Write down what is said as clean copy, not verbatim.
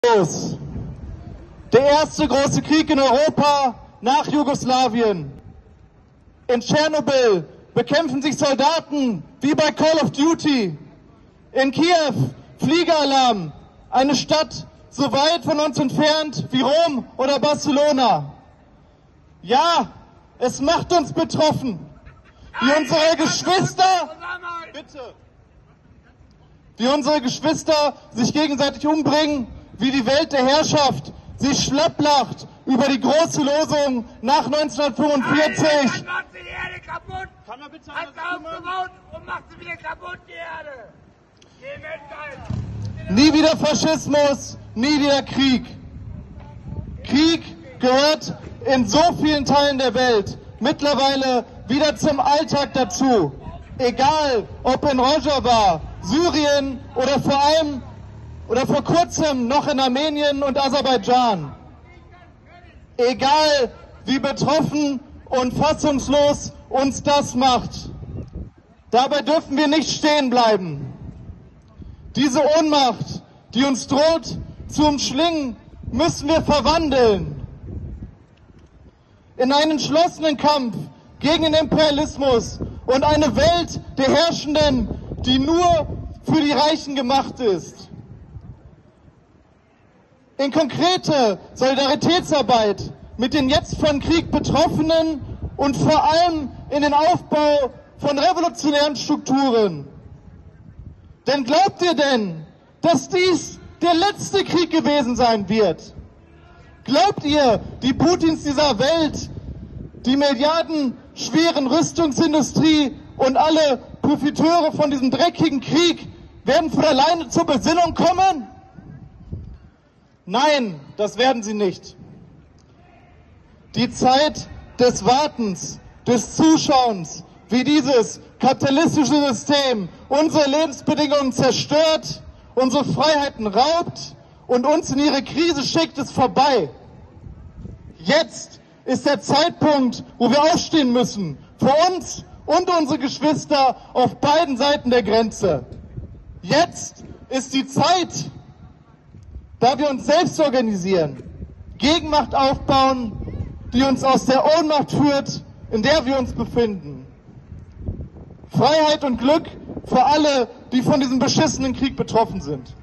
Los. Der erste große Krieg in Europa nach Jugoslawien. In Tschernobyl bekämpfen sich Soldaten wie bei Call of Duty. In Kiew Fliegeralarm, eine Stadt so weit von uns entfernt wie Rom oder Barcelona. Ja, es macht uns betroffen, wie unsere Geschwister sich gegenseitig umbringen, wie die Welt der Herrschaft sich schlapplacht über die große Losung nach 1945. Dann macht sie die Erde kaputt! Kann man bitte hat sie aufgebaut und macht sie wieder kaputt, die Erde! Nie wieder Faschismus, nie wieder Krieg. Krieg gehört in so vielen Teilen der Welt mittlerweile wieder zum Alltag dazu. Egal, ob in Rojava, Syrien oder vor kurzem noch in Armenien und Aserbaidschan. Egal, wie betroffen und fassungslos uns das macht. Dabei dürfen wir nicht stehen bleiben. Diese Ohnmacht, die uns droht zu umschlingen, müssen wir verwandeln. In einen entschlossenen Kampf gegen den Imperialismus und eine Welt der Herrschenden, die nur für die Reichen gemacht ist. In konkrete Solidaritätsarbeit mit den jetzt von Krieg Betroffenen und vor allem in den Aufbau von revolutionären Strukturen. Denn glaubt ihr denn, dass dies der letzte Krieg gewesen sein wird? Glaubt ihr, die Putins dieser Welt, die milliardenschweren Rüstungsindustrie und alle Profiteure von diesem dreckigen Krieg werden von alleine zur Besinnung kommen? Nein, das werden sie nicht. Die Zeit des Wartens, des Zuschauens, wie dieses kapitalistische System unsere Lebensbedingungen zerstört, unsere Freiheiten raubt und uns in ihre Krise schickt, ist vorbei. Jetzt ist der Zeitpunkt, wo wir aufstehen müssen, für uns und unsere Geschwister auf beiden Seiten der Grenze. Jetzt ist die Zeit, da wir uns selbst organisieren, Gegenmacht aufbauen, die uns aus der Ohnmacht führt, in der wir uns befinden. Freiheit und Glück für alle, die von diesem beschissenen Krieg betroffen sind.